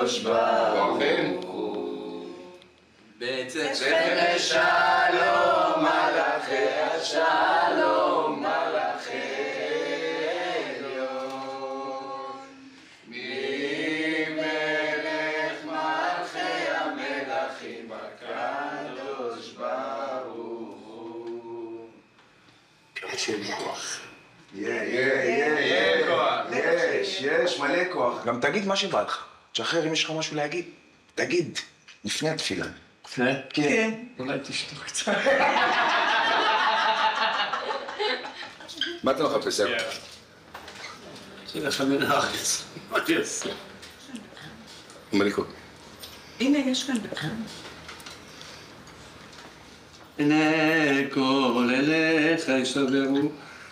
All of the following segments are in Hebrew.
הקדוש ברוך הוא. בצאתכם לשלום, מלאכי השלום, מלאכי עליון. ממלך מלכי המלכים הקדוש ברוך הוא. השם כוח. יש מלא כוח. גם תגיד מה שבא לך. תשחרר אם יש לך משהו להגיד. תגיד, לפני התפילה. לפני? כן. אולי תשתוק קצת. מה אתה מחפש? תלך מן הארץ. מה אני אעשה? מליקו. הנה, יש כאן בכאן. הנה כל אליך ישתברו.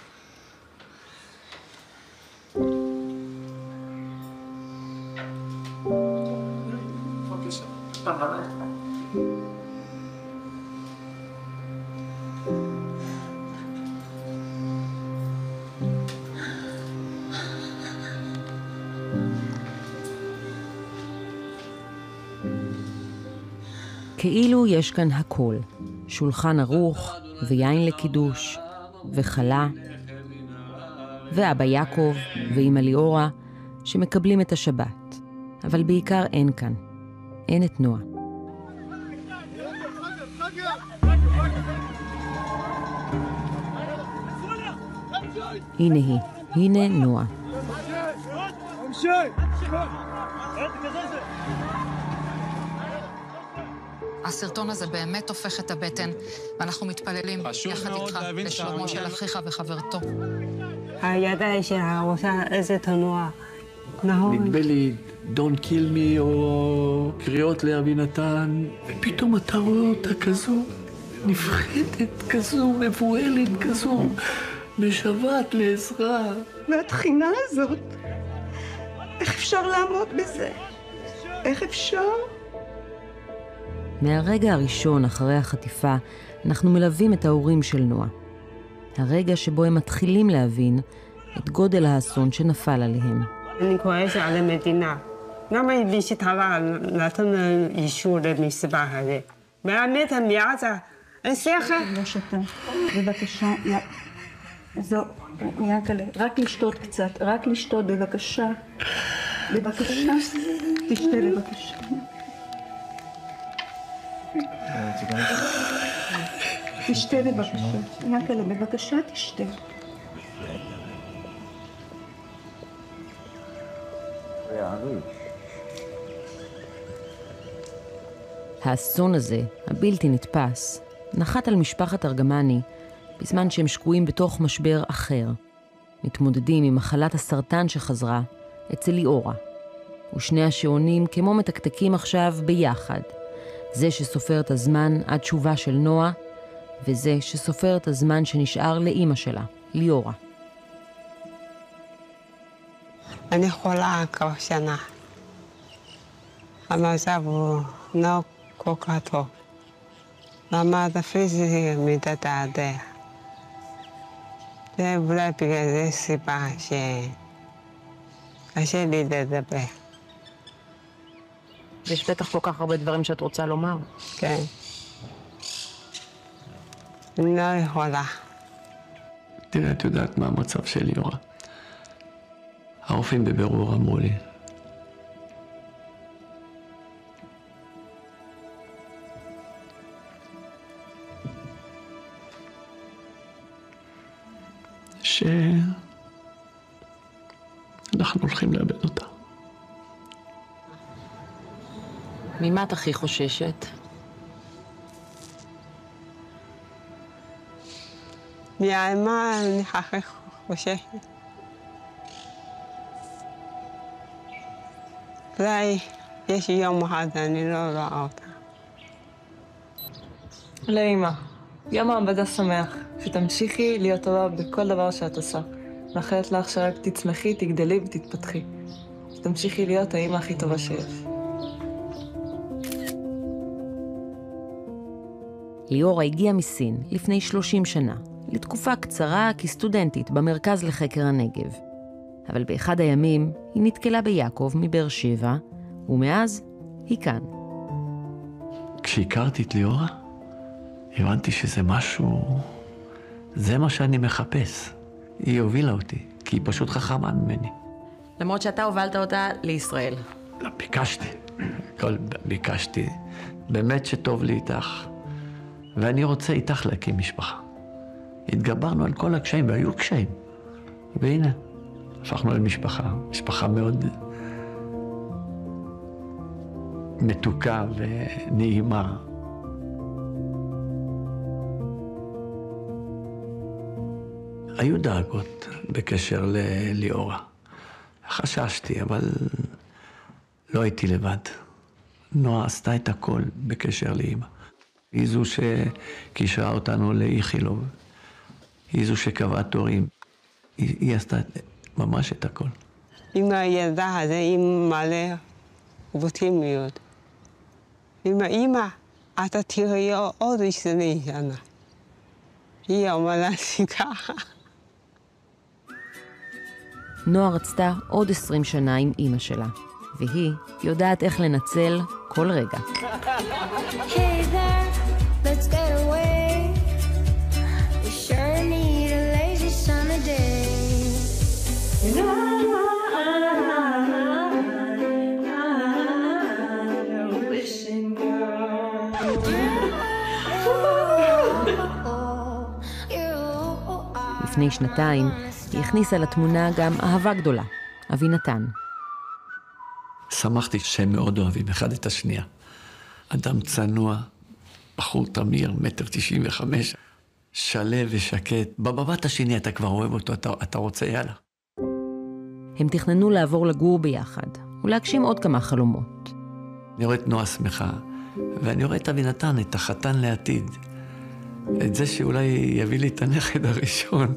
כאילו יש כאן הכל, שולחן ערוך ויין לקידוש וחלה ואבא יעקב ואמא ליאורה שמקבלים את השבת, אבל בעיקר אין כאן, אין את נועה. הנה היא, הנה נועה. הסרטון הזה באמת הופך את הבטן, ואנחנו מתפללים יחד איתך לשלומו של אחיך וחברתו. הידיים שלה עושה איזה תנועה. נכון. נדמה לי Don't kill me או קריאות לאבינתן, ופתאום אתה רואה אותה כזו נפחדת, כזו מבוהלת, כזו משוועת לעזרה. והתחינה הזאת, איך אפשר לעמוד בזה? איך אפשר? מהרגע הראשון אחרי החטיפה, אנחנו מלווים את ההורים של נועה. הרגע שבו הם מתחילים להבין את גודל האסון שנפל עליהם. אני כועסת על המדינה. למה היא בשתרה נתן אישור למסיבה הזה? באמת המייעצה, אין שכל. לא שתה, בבקשה. זו, ינקלה, רק לשתות קצת, רק לשתות בבקשה. בבקשה, תשתה בבקשה. תשתה בבקשה. ינקלה, בבקשה תשתה. האסון הזה, הבלתי נתפס, נחת על משפחת ארגמני בזמן שהם שקועים בתוך משבר אחר. מתמודדים עם מחלת הסרטן שחזרה אצל ליאורה. ושני השעונים כמו מתקתקים עכשיו ביחד. זה שסופר את הזמן עד תשובה של נועה, וזה שסופר את הזמן שנשאר לאמא שלה, ליאורה. אני חולה כבר שנה. המצב הוא לא כל כך טוב. למה הפיזי מתדרדר. זה אולי בגלל זה סיבה שקשה לי לדבר. יש בטח כל כך הרבה דברים שאת רוצה לומר. כן. אני לא יכולה. תראה, את יודעת מה המצב של ליאורה. הרופאים בבירור אמרו לי. שאנחנו הולכים לאבד אותה. ממה את הכי חוששת? מהאימה אני הכי חוששת. אולי יש יום אחד אני לא רואה אותה. לאמא, יום העבודה שמח, שתמשיכי להיות טובה בכל דבר שאת עושה. מאחלת לך שרק תצמחי, תגדלי ותתפתחי. שתמשיכי להיות האמא הכי טובה שיש. ליאורה הגיעה מסין לפני 30 שנה, לתקופה קצרה כסטודנטית במרכז לחקר הנגב. אבל באחד הימים היא נתקלה ביעקב מבאר שבע, ומאז היא כאן. כשהכרתי את ליאורה, הבנתי שזה משהו, זה מה שאני מחפש. היא הובילה אותי, כי היא פשוט חכמה ממני. למרות שאתה הובלת אותה לישראל. ביקשתי. באמת שטוב לי איתך, ואני רוצה איתך להקים משפחה. התגברנו על כל הקשיים, והיו קשיים. והנה, הפכנו למשפחה, משפחה מאוד מתוקה ונעימה. היו דאגות בקשר לליאורה. חששתי, אבל לא הייתי לבד. נועה עשתה את הכל בקשר לאמא. היא זו שקישרה אותנו לאיכילוב. היא זו שקבעה תורים. היא עשתה ממש את הכל. עם הילדה הזה, עם מלא אופטימיות. עם האמא, אתה תראי עוד 20 שנה. היא אומרת לי ככה. נועה רצתה עוד 20 שנה עם אמא שלה, והיא יודעת איך לנצל כל רגע. Hey there, let's get away. We sure need a lazy summer day. Wishing לפני שנתיים היא הכניסה לתמונה גם אהבה גדולה, אבינתן. שמחתי שהם מאוד אוהבים אחד את השנייה. אדם צנוע, בחור תמיר, 1.95 מטר, שלב ושקט. במבט השני אתה כבר אוהב אותו, אתה רוצה יאללה. הם תכננו לעבור לגור ביחד, ולהגשים עוד כמה חלומות. אני רואה את נועה שמחה, ואני רואה את אבינתן, את החתן לעתיד. את זה שאולי יביא לי את הנכד הראשון.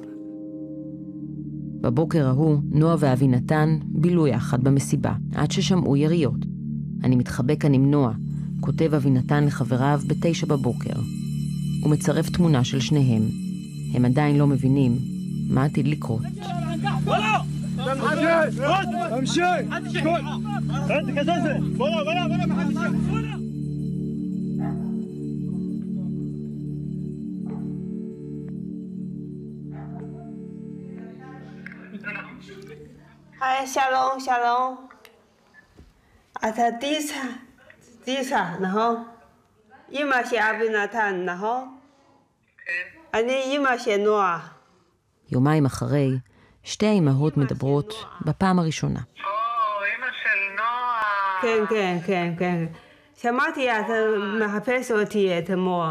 בבוקר ההוא, נועה ואבינתן בילו יחד במסיבה, עד ששמעו יריות. אני מתחבא כאן עם נועה, כותב אבינתן לחבריו ב9 בבוקר. הוא מצרף תמונה של שניהם. הם עדיין לא מבינים מה עתיד לקרות. היי, שלום, שלום. אתה דיסה, נכון? אמא של אבינתן, נכון? כן. אני אמא של נועה. יומיים אחרי, שתי האימהות מדברות בפעם הראשונה. אמא של נועה. כן. שמעתי, אתה מחפש אותי אתמול.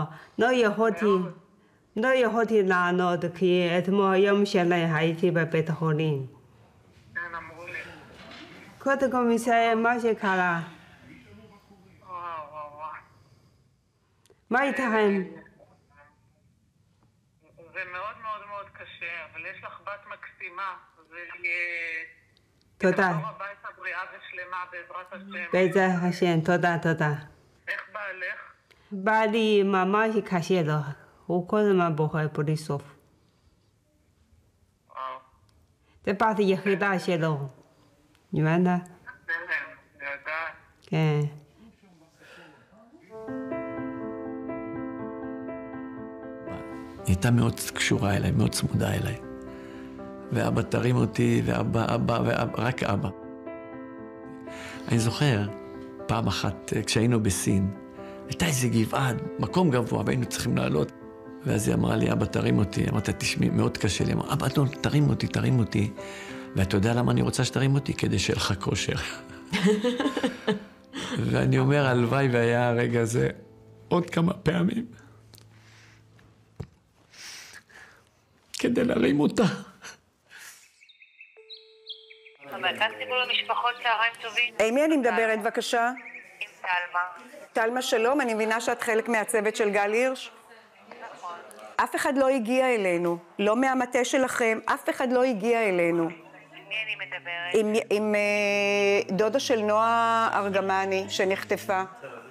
לא יכולתי לענות, כי אתמול יום שלי הייתי בבית החולים. כן, אמרו לי. קודם כל מסיים, מה שקרה? וואו. מה איתכם? זה מאוד מאוד מאוד קשה, אבל יש לך בת מקסימה. תודה. תחזור הביתה בריאה ושלמה בעזרת השם. בעזרת השם, תודה. איך בעלך? בעלי ממש קשה לו. הוא כל הזמן בוכה בלי סוף. וואו. זה בת יחידה שלו. הבנת? כן. היא הייתה מאוד קשורה אליי, מאוד צמודה אליי. ואבא תרים אותי, ואבא, רק אבא. אני זוכר, פעם אחת, כשהיינו בסין, הייתה איזה גבעה, מקום גבוה, והיינו צריכים לעלות. ואז היא אמרה לי, אבא תרים אותי. אמרתי, תשמעי, מאוד קשה לי. אמרה, אבא, לא, תרים אותי. ואתה יודע למה אני רוצה שתרים אותי? כדי שיהיה לך כושר. ואני אומר, הלוואי והיה הרגע הזה עוד כמה פעמים. כדי להרים אותה. המרכז טיפול למשפחות, צהריים טובים. עם מי אני מדברת, בבקשה? עם תלמה. תלמה, שלום, אני מבינה שאת חלק מהצוות של גל הירש. נכון. אף אחד לא הגיע אלינו, לא מהמטה שלכם, אף אחד לא הגיע אלינו. עם מי אני מדברת? עם דודה של נועה ארגמני, שנחטפה.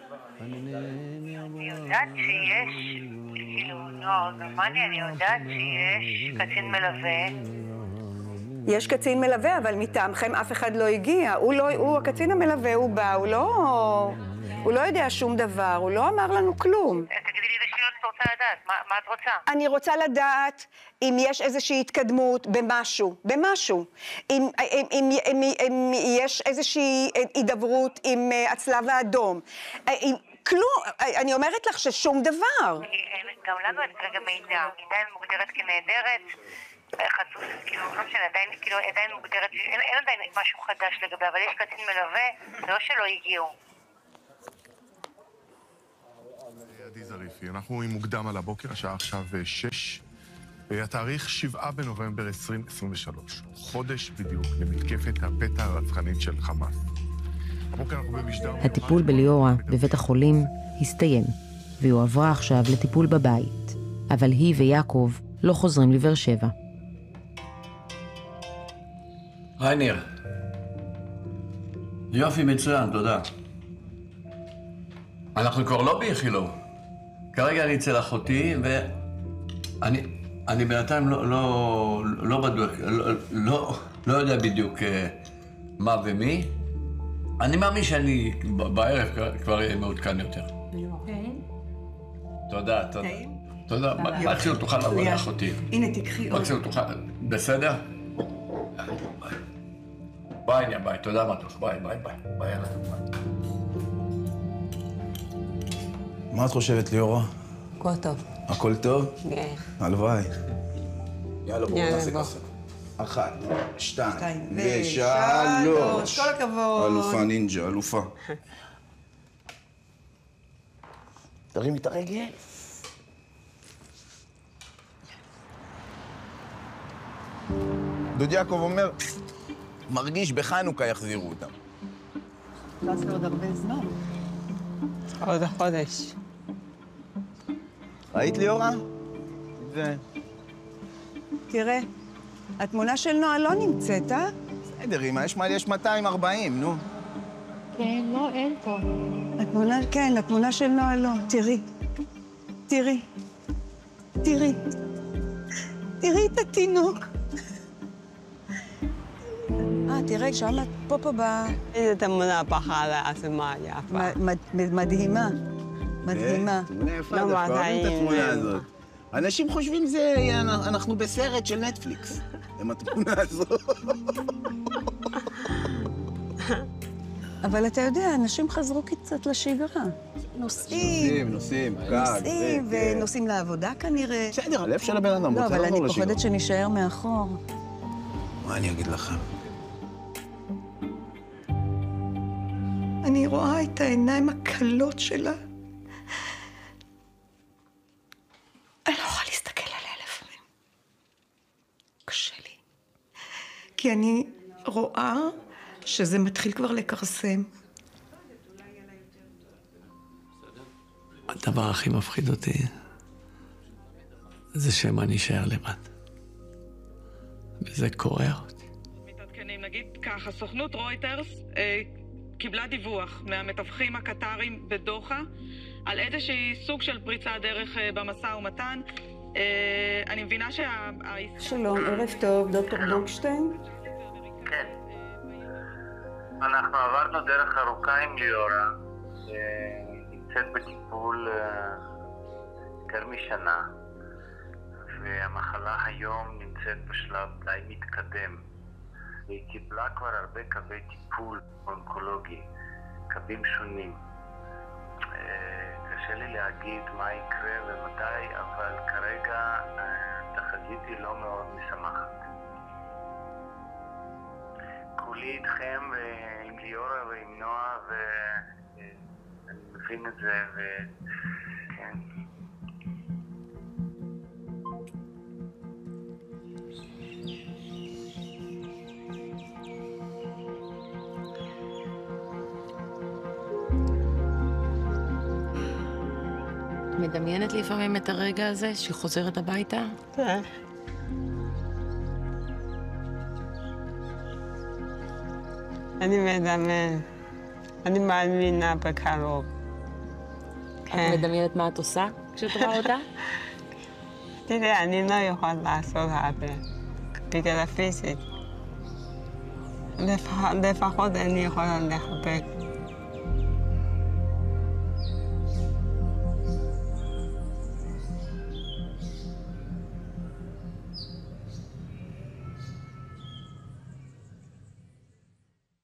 אני יודעת שיש, כאילו, נועה ארגמני, אני יודעת שיש קצין מלווה. יש קצין מלווה, אבל מטעמכם אף אחד לא הגיע. הוא הקצין המלווה, הוא בא, הוא לא יודע שום דבר, הוא לא אמר לנו כלום. תגידי לי איזה שינוי את רוצה לדעת, מה את רוצה? אני רוצה לדעת אם יש איזושהי התקדמות במשהו. אם יש איזושהי הידברות עם הצלב האדום. כלום, אני אומרת לך ששום דבר. גם לנו אין כרגע מידע, היא עדיין מוגדרת כנהדרת, חצוף, כאילו, לא משנה, עדיין מוגדרת, אין עדיין משהו חדש לגבי, אבל יש קצין מלווה, זה לא שלא הגיעו. עדי זריפי, אנחנו עם מוקדם על הבוקר, השעה עכשיו 6, התאריך 7 בנובמבר 2023, חודש בדיוק למתקפת הפתע הרצחנית של חמאס. הטיפול בליאורה בבית החולים הסתיים, והיא הועברה עכשיו לטיפול בבית, אבל היא ויעקב לא חוזרים לבאר שבע. היי ניר. יופי, מצוין, תודה. אנחנו כבר לא באיכילוב. כרגע אני אצל אחותי, ואני בינתיים לא בדוק, לא יודע בדיוק מה ומי. אני מאמין שאני בערב כבר אהיה מעודכן יותר. תודה. תודה. מקסימום תוכל לבוא לאחותי. הנה, תקחי עוד. מקסימום תוכל, בסדר? ביי, תודה מתוק, ביי. מה את חושבת, ליאורה? הכל טוב. הכל טוב? כן. הלוואי. יאללה, בואו נעשה ככה. 1, 2 ו3. כל הכבוד. אלופה נינג'ה, אלופה. תרימי את הרגל. דוד יעקב אומר, מרגיש בחנוכה יחזירו אותם. זה עוד הרבה זמן. עוד החודש. ראית ליאורה? תראה, התמונה של נועה לא נמצאת, אה? בסדר, אמא, יש 240, נו. כן, לא, אין פה. התמונה של נועה לא. תראי את התינוק. תראה, שם פה ב... איזה תמונה בחרה, אז מה יפה. מדהימה. תמונה יפה, דווקא אוהבים את התמונה הזאת. אנשים חושבים אנחנו בסרט של נטפליקס, עם התמונה הזאת. אבל אתה יודע, אנשים חזרו קצת לשגרה. נוסעים, ונוסעים לעבודה כנראה. בסדר, הלב של הבן אדם, לא, רוצה אבל לחזור אני לשגרה. פוחדת שנשאר מאחור. מה אני אגיד לכם? אני רואה את העיניים הקלות שלה. אני לא יכולה להסתכל עליה לפעמים. קשה לי. כי אני רואה שזה מתחיל כבר לקרסם. הדבר הכי מפחיד אותי זה שמה נשאר לבד. וזה קורע אותי. מתעדכנים, נגיד ככה, סוכנות רויטרס קיבלה דיווח מהמתווכים הקטרים בדוחה על איזושהי סוג של פריצה דרך במשא ומתן. אני מבינה שלום, ערב טוב, דוקטור בוקשטיין. כן. אנחנו עברנו דרך ארוכה עם ליאורה, שנמצאת בטיפול יותר משנה, והמחלה היום נמצאת בשלב די מתקדם. והיא קיבלה כבר הרבה קווי טיפול אונקולוגי, קווים שונים. קשה לי להגיד מה יקרה ומתי, אבל כרגע תחזית היא לא מאוד משמחת. כולי איתכם ועם ליאורה ועם נועה, ואני מבין את זה, וכן. מדמיינת לפעמים את הרגע הזה שהיא חוזרת הביתה? כן. אני מדמיין. אני מאמינה בקרוב. את מדמיינת מה את עושה כשאת רואה אותה? תראה, אני לא יכולה לעשות הרבה, בגלל הפיזית. לפחות אני יכולה לחבק.